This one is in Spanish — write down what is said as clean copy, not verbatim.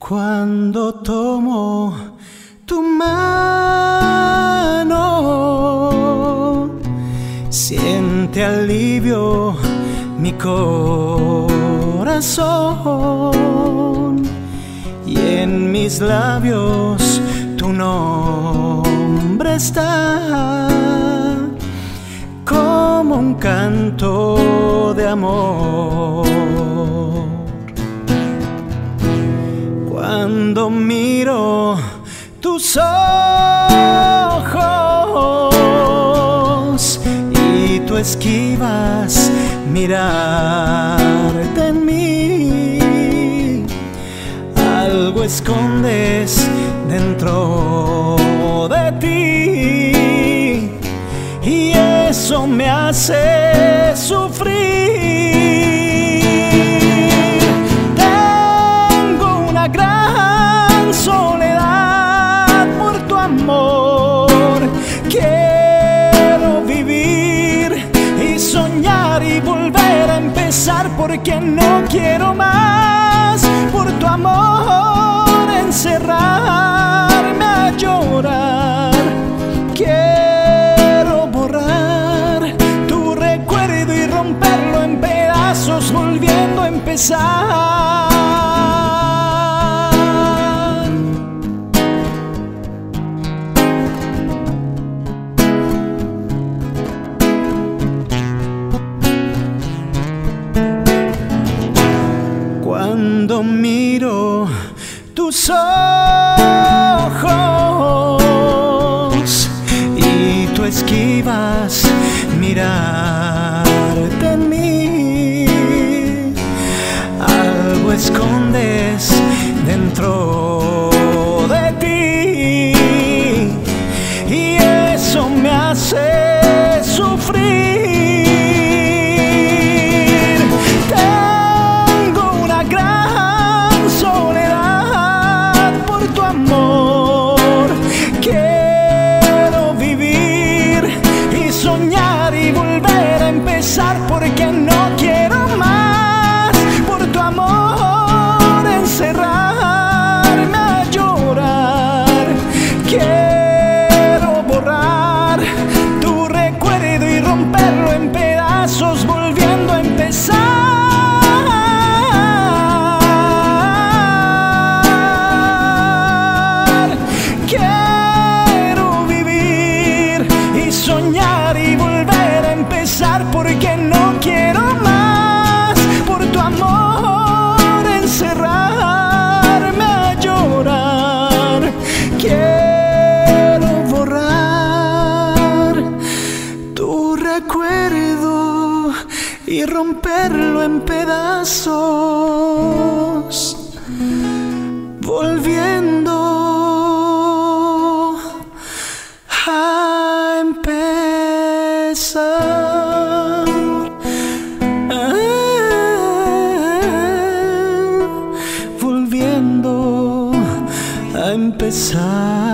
Cuando tomo tu mano, siente alivio mi corazón, y en mis labios tu nombre está, como un canto de amor. Cuando miro tus ojos y tú esquivas mirarte en mí, algo escondes dentro de ti, y eso me hace sufrir. Soledad por tu amor, quiero vivir y soñar y volver a empezar, porque no quiero más por tu amor encerrarme a llorar. Quiero borrar tu recuerdo y romperlo en pedazos, volviendo a empezar. Cuando miro tus ojos y tú esquivas mirarte en mí, algo escondes dentro de ti, y eso me hace sufrir. Porque no quiero más por tu amor encerrarme a llorar. Quiero borrar tu recuerdo y romperlo en pedazos, volviendo a empezar. Quiero vivir y soñar y volver a empezar, porque no quiero más por tu amor encerrarme a llorar. Quiero borrar tu recuerdo y romperlo en pedazos, volviendo a empezar. Volviendo a empezar.